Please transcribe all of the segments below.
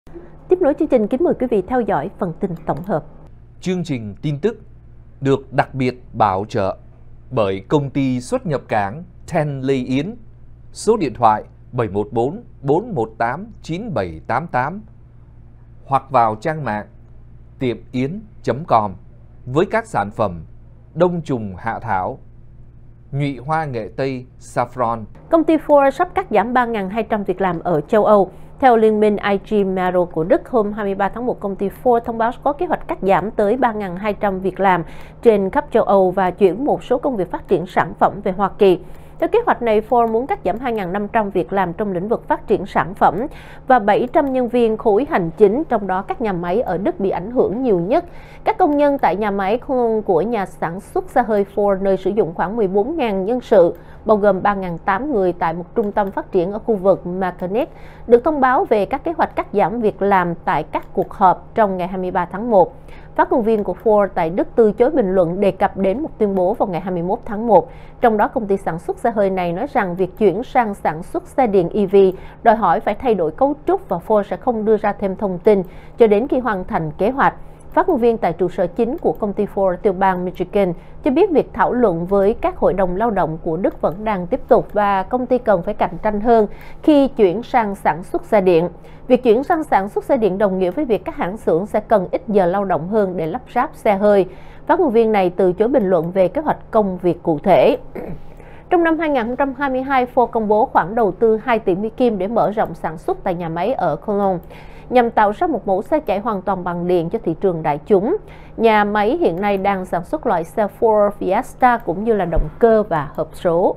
Tiếp nối chương trình, kính mời quý vị theo dõi phần tin tổng hợp. Chương trình tin tức được đặc biệt bảo trợ bởi công ty xuất nhập cảng Ten Lê Yến, số điện thoại 714 418 9788 hoặc vào trang mạng tiệm-yến.com với các sản phẩm đông trùng hạ thảo, nhụy hoa nghệ tây saffron. Công ty Ford sắp cắt giảm 3.200 việc làm ở châu Âu. Theo liên minh IG Metall của Đức, hôm 23 tháng 1, công ty Ford thông báo có kế hoạch cắt giảm tới 3.200 việc làm trên khắp châu Âu và chuyển một số công việc phát triển sản phẩm về Hoa Kỳ. Theo kế hoạch này, Ford muốn cắt giảm 2.500 việc làm trong lĩnh vực phát triển sản phẩm và 700 nhân viên khối hành chính, trong đó các nhà máy ở Đức bị ảnh hưởng nhiều nhất. Các công nhân tại nhà máy của nhà sản xuất xe hơi Ford, nơi sử dụng khoảng 14.000 nhân sự, bao gồm 3.800 người tại một trung tâm phát triển ở khu vực Mechanic, được thông báo về các kế hoạch cắt giảm việc làm tại các cuộc họp trong ngày 23 tháng 1. Phát ngôn viên của Ford tại Đức từ chối bình luận đề cập đến một tuyên bố vào ngày 21 tháng 1. Trong đó, công ty sản xuất xe hơi này nói rằng việc chuyển sang sản xuất xe điện EV đòi hỏi phải thay đổi cấu trúc và Ford sẽ không đưa ra thêm thông tin cho đến khi hoàn thành kế hoạch. Phát ngôn viên tại trụ sở chính của công ty Ford tiểu bang Michigan cho biết việc thảo luận với các hội đồng lao động của Đức vẫn đang tiếp tục và công ty cần phải cạnh tranh hơn khi chuyển sang sản xuất xe điện. Việc chuyển sang sản xuất xe điện đồng nghĩa với việc các hãng xưởng sẽ cần ít giờ lao động hơn để lắp ráp xe hơi. Phát ngôn viên này từ chối bình luận về kế hoạch công việc cụ thể. Trong năm 2022, Ford công bố khoản đầu tư 2 tỷ Mỹ Kim để mở rộng sản xuất tại nhà máy ở Cologne, nhằm tạo ra một mẫu xe chạy hoàn toàn bằng điện cho thị trường đại chúng. Nhà máy hiện nay đang sản xuất loại xe Ford Fiesta cũng như là động cơ và hộp số.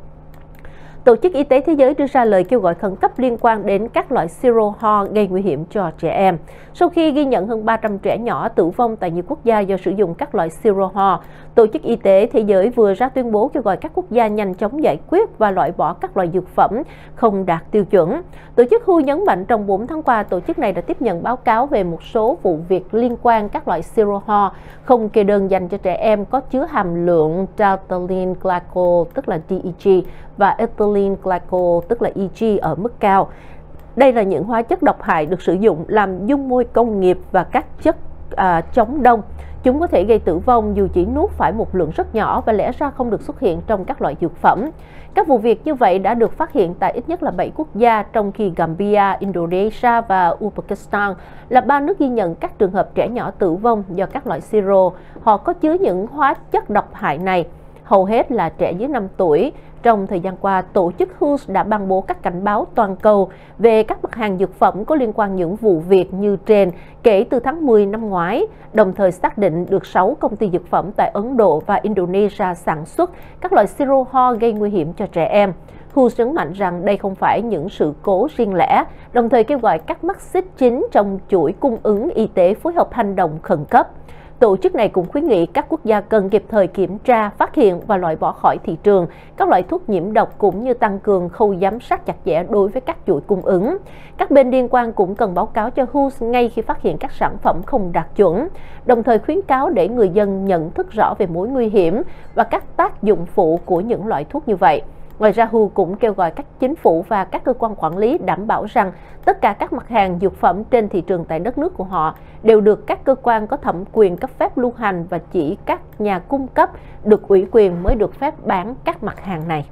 Tổ chức Y tế Thế giới đưa ra lời kêu gọi khẩn cấp liên quan đến các loại siro ho gây nguy hiểm cho trẻ em. Sau khi ghi nhận hơn 300 trẻ nhỏ tử vong tại nhiều quốc gia do sử dụng các loại siro ho, Tổ chức Y tế Thế giới vừa ra tuyên bố kêu gọi các quốc gia nhanh chóng giải quyết và loại bỏ các loại dược phẩm không đạt tiêu chuẩn. Tổ chức WHO nhấn mạnh trong 4 tháng qua, tổ chức này đã tiếp nhận báo cáo về một số vụ việc liên quan các loại siro ho không kê đơn dành cho trẻ em có chứa hàm lượng ethylene glycol tức là DEG và ethylene glycol tức là EG ở mức cao. Đây là những hóa chất độc hại được sử dụng làm dung môi công nghiệp và các chất chống đông. Chúng có thể gây tử vong dù chỉ nuốt phải một lượng rất nhỏ và lẽ ra không được xuất hiện trong các loại dược phẩm. Các vụ việc như vậy đã được phát hiện tại ít nhất là 7 quốc gia, trong khi Gambia, Indonesia và Uzbekistan là 3 nước ghi nhận các trường hợp trẻ nhỏ tử vong do các loại siro. Họ có chứa những hóa chất độc hại này, hầu hết là trẻ dưới 5 tuổi. Trong thời gian qua, tổ chức WHO đã ban bố các cảnh báo toàn cầu về các mặt hàng dược phẩm có liên quan những vụ việc như trên kể từ tháng 10 năm ngoái, đồng thời xác định được 6 công ty dược phẩm tại Ấn Độ và Indonesia sản xuất các loại siro ho gây nguy hiểm cho trẻ em. WHO nhấn mạnh rằng đây không phải những sự cố riêng lẻ, đồng thời kêu gọi các mắt xích chính trong chuỗi cung ứng y tế phối hợp hành động khẩn cấp. Tổ chức này cũng khuyến nghị các quốc gia cần kịp thời kiểm tra, phát hiện và loại bỏ khỏi thị trường các loại thuốc nhiễm độc cũng như tăng cường khâu giám sát chặt chẽ đối với các chuỗi cung ứng. Các bên liên quan cũng cần báo cáo cho WHO ngay khi phát hiện các sản phẩm không đạt chuẩn, đồng thời khuyến cáo để người dân nhận thức rõ về mối nguy hiểm và các tác dụng phụ của những loại thuốc như vậy. Ngoài ra, WHO cũng kêu gọi các chính phủ và các cơ quan quản lý đảm bảo rằng tất cả các mặt hàng dược phẩm trên thị trường tại đất nước của họ đều được các cơ quan có thẩm quyền cấp phép lưu hành và chỉ các nhà cung cấp được ủy quyền mới được phép bán các mặt hàng này.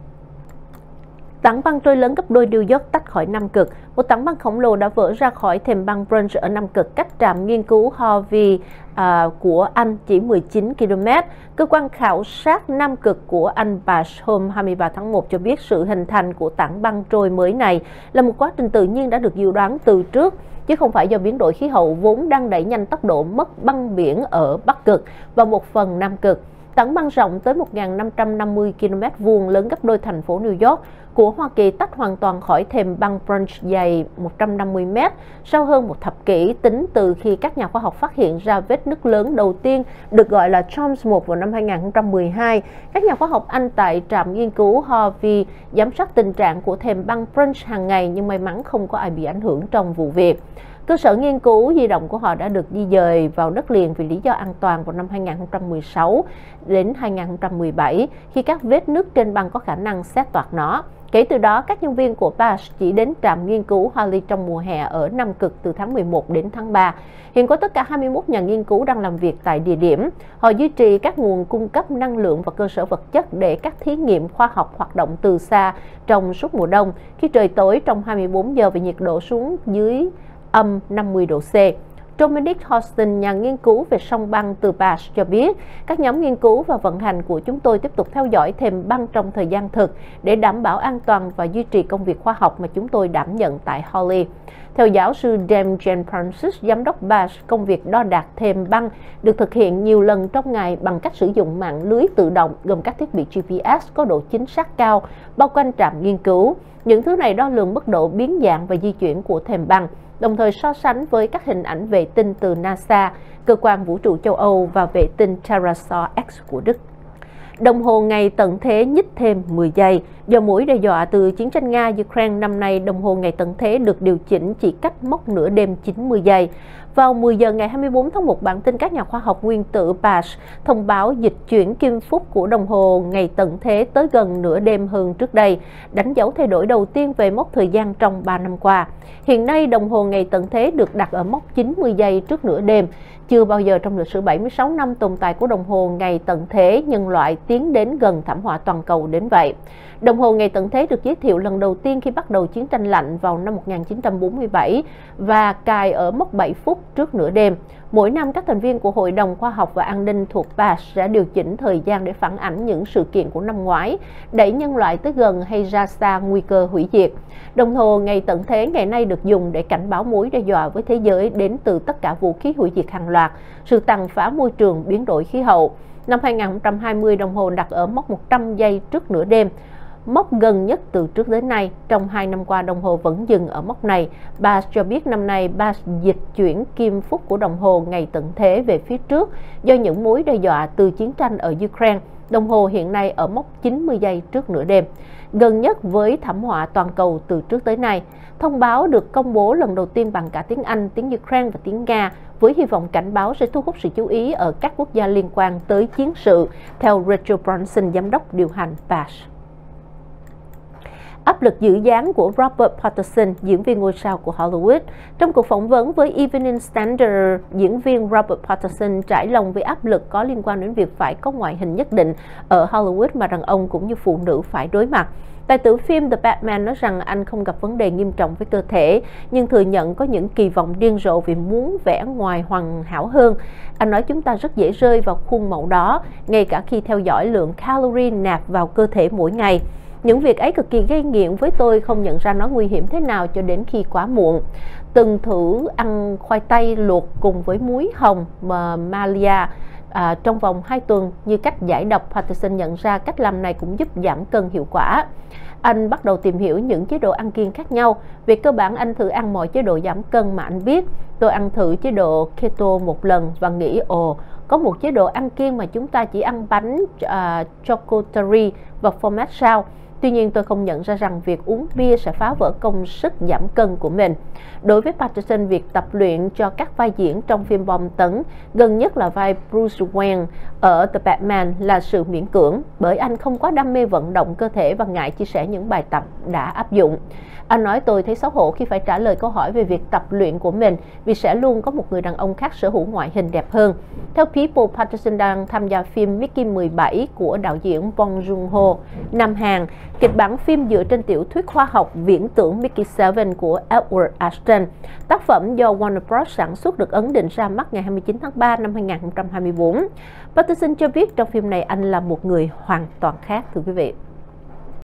Tảng băng trôi lớn gấp đôi New York tách khỏi Nam Cực. Một tảng băng khổng lồ đã vỡ ra khỏi thềm băng Brunch ở Nam Cực, cách trạm nghiên cứu Harvey của Anh chỉ 19 km. Cơ quan khảo sát Nam Cực của Anh Bash hôm 23 tháng 1 cho biết sự hình thành của tảng băng trôi mới này là một quá trình tự nhiên đã được dự đoán từ trước, chứ không phải do biến đổi khí hậu vốn đang đẩy nhanh tốc độ mất băng biển ở Bắc Cực và một phần Nam Cực. Tảng băng rộng tới 1.550 km vuông, lớn gấp đôi thành phố New York của Hoa Kỳ, tách hoàn toàn khỏi thềm băng Brunch dài 150 m sau hơn một thập kỷ, tính từ khi các nhà khoa học phát hiện ra vết nứt lớn đầu tiên được gọi là Charms 1 vào năm 2012. Các nhà khoa học Anh tại trạm nghiên cứu Harvey giám sát tình trạng của thềm băng Brunch hàng ngày, nhưng may mắn không có ai bị ảnh hưởng trong vụ việc. Cơ sở nghiên cứu di động của họ đã được di dời vào đất liền vì lý do an toàn vào năm 2016 đến 2017 khi các vết nứt trên băng có khả năng xé toạc nó. Kể từ đó, các nhân viên của BASH chỉ đến trạm nghiên cứu Halley trong mùa hè ở Nam Cực từ tháng 11 đến tháng 3. Hiện có tất cả 21 nhà nghiên cứu đang làm việc tại địa điểm. Họ duy trì các nguồn cung cấp năng lượng và cơ sở vật chất để các thí nghiệm khoa học hoạt động từ xa trong suốt mùa đông, khi trời tối trong 24 giờ và nhiệt độ xuống dưới âm 50 độ C. Dominic Houston, nhà nghiên cứu về sông băng từ BASH cho biết, các nhóm nghiên cứu và vận hành của chúng tôi tiếp tục theo dõi thềm băng trong thời gian thực để đảm bảo an toàn và duy trì công việc khoa học mà chúng tôi đảm nhận tại Halley. Theo giáo sư Dan Jen Francis, giám đốc BASH, công việc đo đạc thềm băng được thực hiện nhiều lần trong ngày bằng cách sử dụng mạng lưới tự động gồm các thiết bị GPS có độ chính xác cao bao quanh trạm nghiên cứu. Những thứ này đo lường mức độ biến dạng và di chuyển của thềm băng, đồng thời so sánh với các hình ảnh vệ tinh từ NASA, cơ quan vũ trụ châu Âu và vệ tinh TerraSAR-X của Đức. Đồng hồ ngày tận thế nhích thêm 10 giây. Do mối đe dọa từ chiến tranh Nga-Ukraine, năm nay đồng hồ ngày tận thế được điều chỉnh chỉ cách mốc nửa đêm 90 giây. Vào 10 giờ ngày 24 tháng 1, bản tin các nhà khoa học nguyên tử BASH thông báo dịch chuyển kim phút của đồng hồ ngày tận thế tới gần nửa đêm hơn trước đây, đánh dấu thay đổi đầu tiên về mốc thời gian trong 3 năm qua. Hiện nay, đồng hồ ngày tận thế được đặt ở mốc 90 giây trước nửa đêm. Chưa bao giờ trong lịch sử 76 năm tồn tại của đồng hồ ngày tận thế, nhân loại tiến đến gần thảm họa toàn cầu đến vậy. Đồng hồ ngày tận thế được giới thiệu lần đầu tiên khi bắt đầu chiến tranh lạnh vào năm 1947 và cài ở mốc 7 phút trước nửa đêm. Mỗi năm, các thành viên của Hội đồng Khoa học và An ninh thuộc BASH sẽ điều chỉnh thời gian để phản ảnh những sự kiện của năm ngoái, đẩy nhân loại tới gần hay ra xa nguy cơ hủy diệt. Đồng hồ ngày tận thế ngày nay được dùng để cảnh báo mối đe dọa với thế giới đến từ tất cả vũ khí hủy diệt hàng loạt, sự tàn phá môi trường, biến đổi khí hậu. Năm 2020, đồng hồ đặt ở mốc 100 giây trước nửa đêm, mốc gần nhất từ trước đến nay. Trong 2 năm qua, đồng hồ vẫn dừng ở mốc này. BASH cho biết năm nay BASH dịch chuyển kim phút của đồng hồ ngày tận thế về phía trước do những mối đe dọa từ chiến tranh ở Ukraine. Đồng hồ hiện nay ở mốc 90 giây trước nửa đêm, gần nhất với thảm họa toàn cầu từ trước tới nay. Thông báo được công bố lần đầu tiên bằng cả tiếng Anh, tiếng Ukraine và tiếng Nga, với hy vọng cảnh báo sẽ thu hút sự chú ý ở các quốc gia liên quan tới chiến sự, theo Rachel Bronson, giám đốc điều hành BASH. Áp lực giữ dáng của Robert Pattinson, diễn viên ngôi sao của Hollywood. Trong cuộc phỏng vấn với Evening Standard, diễn viên Robert Pattinson trải lòng về áp lực có liên quan đến việc phải có ngoại hình nhất định ở Hollywood mà đàn ông cũng như phụ nữ phải đối mặt. Tài tử phim The Batman nói rằng anh không gặp vấn đề nghiêm trọng với cơ thể, nhưng thừa nhận có những kỳ vọng điên rồ vì muốn vẻ ngoài hoàn hảo hơn. Anh nói chúng ta rất dễ rơi vào khuôn mẫu đó, ngay cả khi theo dõi lượng calorie nạp vào cơ thể mỗi ngày. Những việc ấy cực kỳ gây nghiện với tôi, không nhận ra nó nguy hiểm thế nào cho đến khi quá muộn. Từng thử ăn khoai tây luộc cùng với muối hồng Malia trong vòng 2 tuần như cách giải độc. Pattinson nhận ra cách làm này cũng giúp giảm cân hiệu quả. Anh bắt đầu tìm hiểu những chế độ ăn kiêng khác nhau. Về cơ bản, anh thử ăn mọi chế độ giảm cân mà anh biết. Tôi ăn thử chế độ keto một lần và nghĩ có một chế độ ăn kiêng mà chúng ta chỉ ăn bánh charcuterie và format sao. Tuy nhiên, tôi không nhận ra rằng việc uống bia sẽ phá vỡ công sức giảm cân của mình. Đối với Pattinson, việc tập luyện cho các vai diễn trong phim bom tấn, gần nhất là vai Bruce Wayne ở The Batman, là sự miễn cưỡng, bởi anh không quá đam mê vận động cơ thể và ngại chia sẻ những bài tập đã áp dụng. Anh nói tôi thấy xấu hổ khi phải trả lời câu hỏi về việc tập luyện của mình vì sẽ luôn có một người đàn ông khác sở hữu ngoại hình đẹp hơn. Theo People, Pattinson đang tham gia phim Mickey 17 của đạo diễn Bong Joon-ho, Nam Hàn. Kịch bản phim dựa trên tiểu thuyết khoa học viễn tưởng Mickey 7 của Edward Ashton. Tác phẩm do Warner Bros. Sản xuất được ấn định ra mắt ngày 29 tháng 3 năm 2024. Pattinson cho biết trong phim này anh là một người hoàn toàn khác, thưa quý vị.